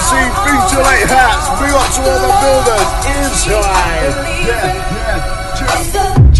see Feature Late Hats. Big up to all the builders inside. Yeah.